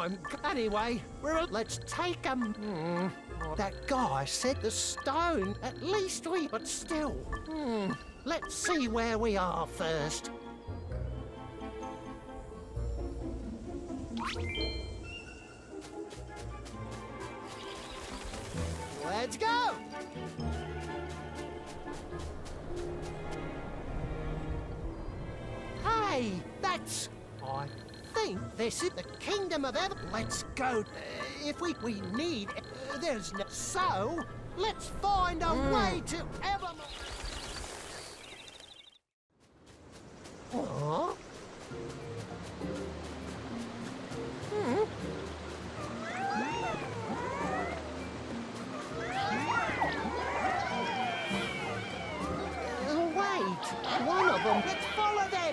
don't. Anyway, let's take 'em. That guy said the stone. At least but still. Let's see where we are first. Let's go! Hey, that's... I think this is the Kingdom of Ever... Let's go. If we need... there's no... So, let's find a way to Evermore. Huh? Wait, one of them. Let's follow them.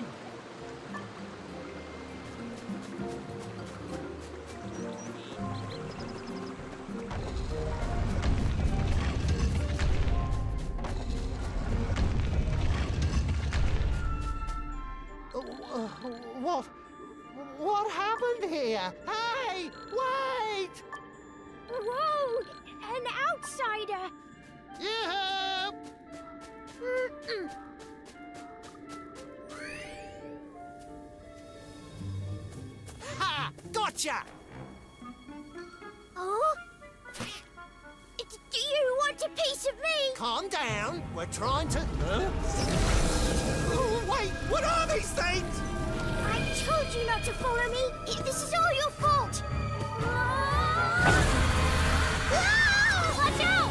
What happened here? Hey, wait! Whoa! An outsider! Yeah! Ha! Gotcha! Oh? Do you want a piece of me? Calm down. We're trying to... Oh, wait, what are these things? I told you not to follow me. This is all your fault. Watch out!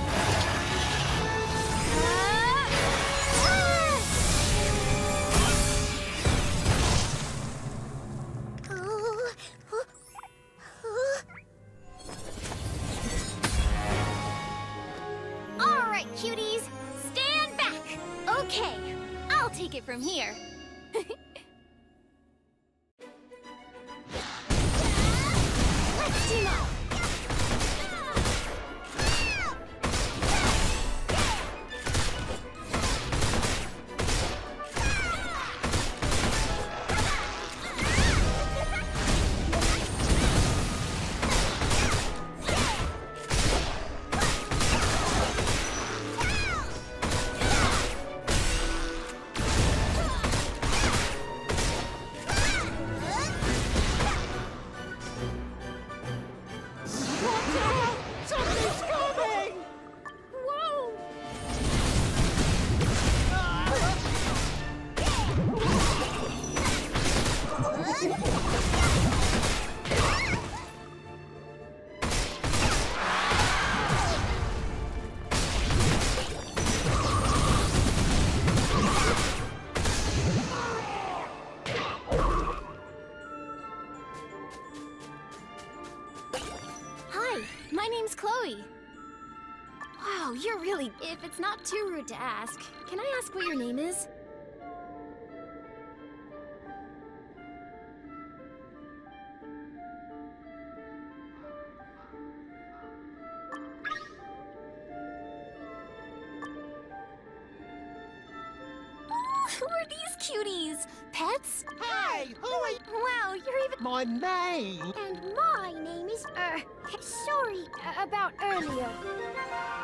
All right, cuties, stand back. Okay, I'll take it from here. Let's team up. Something's coming! Whoa! Hi, my name's Chloe. Wow, you're really... If it's not too rude to ask, can I ask what your name is? Who are these cuties? Pets? Hey, who are you? Wow, you're even... My name. And my name is sorry about earlier.